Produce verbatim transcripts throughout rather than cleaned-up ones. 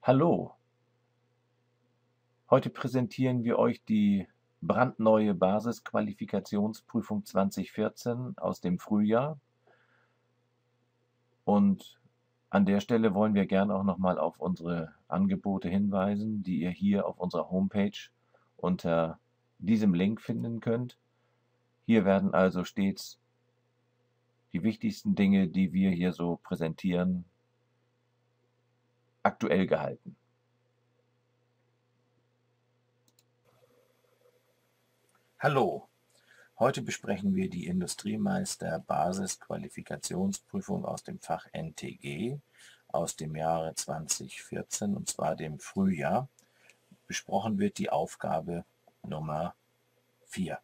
Hallo, heute präsentieren wir euch die brandneue Basisqualifikationsprüfung zweitausendvierzehn aus dem Frühjahr. Und an der Stelle wollen wir gern auch nochmal auf unsere Angebote hinweisen, die ihr hier auf unserer Homepage unter diesem Link finden könnt. Hier werden also stets die wichtigsten Dinge, die wir hier so präsentieren, aktuell gehalten. Hallo, heute besprechen wir die Industriemeister Basisqualifikationsprüfung aus dem Fach N T G aus dem Jahre zweitausendvierzehn, und zwar dem Frühjahr. Besprochen wird die Aufgabe Nummer vier.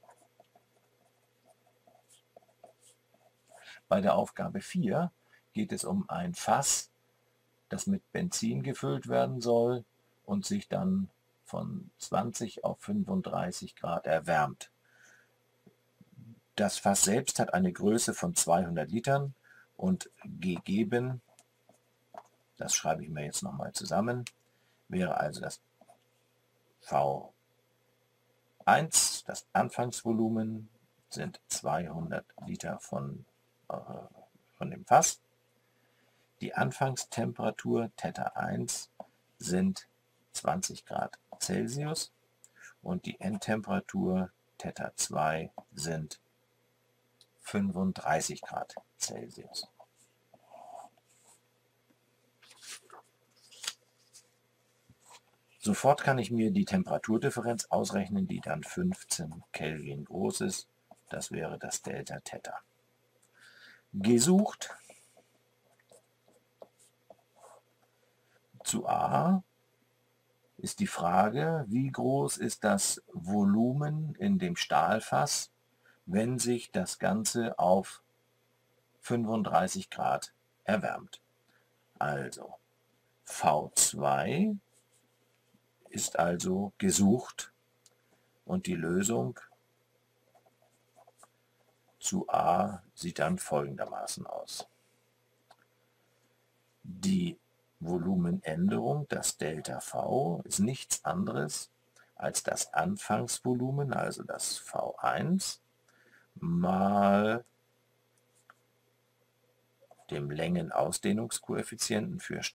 Bei der Aufgabe vier geht es um ein Fass, das mit Benzin gefüllt werden soll und sich dann von zwanzig auf fünfunddreißig Grad erwärmt. Das Fass selbst hat eine Größe von zweihundert Litern und gegeben, das schreibe ich mir jetzt nochmal zusammen, wäre also das V eins, das Anfangsvolumen sind zweihundert Liter von, äh, von dem Fass. Die Anfangstemperatur Theta eins sind zwanzig Grad Celsius und die Endtemperatur Theta zwei sind fünfunddreißig Grad Celsius. Sofort kann ich mir die Temperaturdifferenz ausrechnen, die dann fünfzehn Kelvin groß ist. Das wäre das Delta Theta. Gesucht zu A ist die Frage, wie groß ist das Volumen in dem Stahlfass, wenn sich das Ganze auf fünfunddreißig Grad erwärmt. Also V zwei ist also gesucht und die Lösung zu A sieht dann folgendermaßen aus. Die Volumenänderung, das Delta V, ist nichts anderes als das Anfangsvolumen, also das V eins, mal dem Längenausdehnungskoeffizienten für